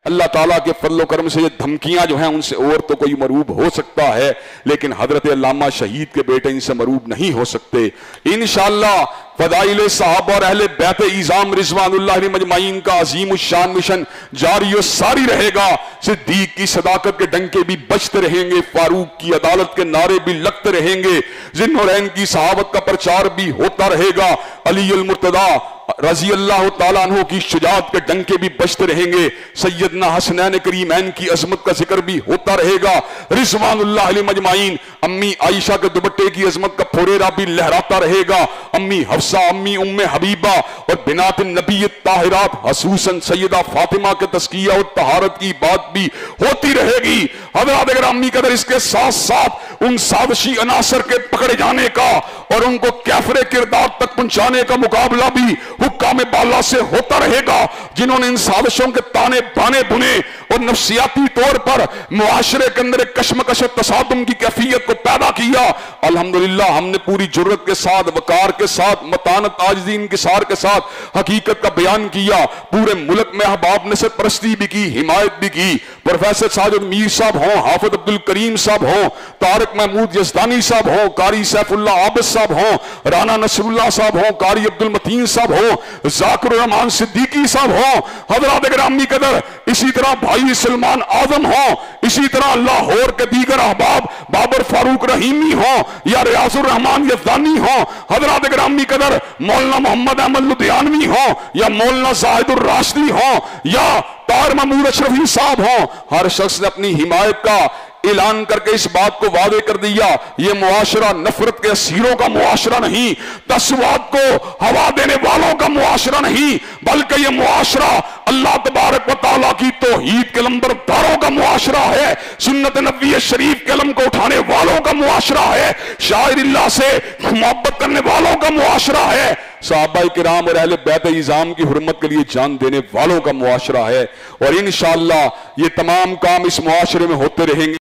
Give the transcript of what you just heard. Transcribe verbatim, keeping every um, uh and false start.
اللہ تعالیٰ کے فضل و کرم سے یہ دھمکیاں جو ہیں ان سے اور تو کوئی مروب ہو سکتا ہے، لیکن حضرت علامہ شہید کے بیٹے ان سے مروب نہیں ہو سکتے۔ انشاءاللہ فضائل صحابہ اور اہل بیت اعظام رضوان اللہ علیہم اجمعین کا عظیم الشان مشن جاری و ساری رہے گا۔ صدیق کی صداقت کے ڈنکے بھی بجتے رہیں گے، فاروق کی عدالت کے نعرے بھی لگتے رہیں گے، ذوالنورین کی صحابت کا پرچار بھی ہوتا رہے گا، علی المرتضیٰ رضی اللہ تعالیٰ عنہ کی شجاعت کے ڈنکے بھی بجتے رہیں گے، سیدنا حسنین کریمین کی عظمت کا ذکر بھی ہوتا رہے گا، رضوان اللہ علیہم اجمعین، امی عائشہ کے دوپٹے کی عظمت کا پھوریرا بھی لہراتا رہے گا، امی حفصہ، امی ام حبیبہ اور بنات النبی الطاہرات خصوصاً سیدہ فاطمہ کے تزکیہ اور طہارت کی بات بھی ہوتی رہے گی۔ حضرات گرامی قدر اس کے ساتھ ساتھ ان سازشی عناصر کے پکڑے جانے کا اور ان کو کیفر کردار تک پہنچانے کا مقابلہ بھی حکام بالا سے ہوتا رہے گا، جنہوں نے ان سازشوں کے تانے بانے بنے اور نفسیاتی طور پر معاشرے کے اندر ایک کشمکش و تصادم کی کیفیت کو پیدا کیا۔ الحمدللہ ہم نے پوری جرت کے ساتھ، وقار کے ساتھ، متانت، عاجزی، انکسار کے ساتھ حقیقت کا بیان کیا۔ پورے ملک میں احباب نے سے پرستی بھی کی، حمایت بھی کی۔ پروفیسر ساجد میر صاحب ہوں، حافظ عبدالکریم صاحب ہوں، طارق محمود یزدانی صاحب ہوں، قاری سیف اللہ عابد صاحب ہوں، رانا نصر اللہ صاحب ہوں، قاری عبدالمتین صاحب ہوں، ذاکر الرحمان صدیقی صاحب ہوں، حضرات گرامی قدر اسی طرح بھائی سلمان اعظم ہوں، اسی طرح لاہور کے دیگر احباب بابر فاروق رحیمی ہوں یا ریاض الرحمان یزدانی ہوں، حضرات گرامی قدر مولانا محمد احمد لدھیانوی ہوں یا مولانا زاہد الراشدی ہوں یا طاہر محمود اشرفی صاحب ہوں، ہر شخص نے اپنی حمایت کا اعلان کر کے اس بات کو واضح کر دیا، یہ معاشرہ نفرت کے اسیروں کا معاشرہ نہیں، تصوات کو ہوا دینے والوں کا معاشرہ نہیں، بلکہ یہ معاشرہ اللہ تبارک و تعالیٰ کی توحید کے لمبرداروں کا معاشرہ ہے، سنت نبوی شریف کے علم کو اٹھانے والوں کا معاشرہ ہے، شاعر اللہ سے محبت کرنے والوں کا معاشرہ ہے، صحابہ کرام اور اہل بیت اعظام کی حرمت کے لیے جان دینے والوں کا معاشرہ ہے، اور انشاءاللہ یہ تمام کام اس معاشرے میں ہوتے رہیں گے۔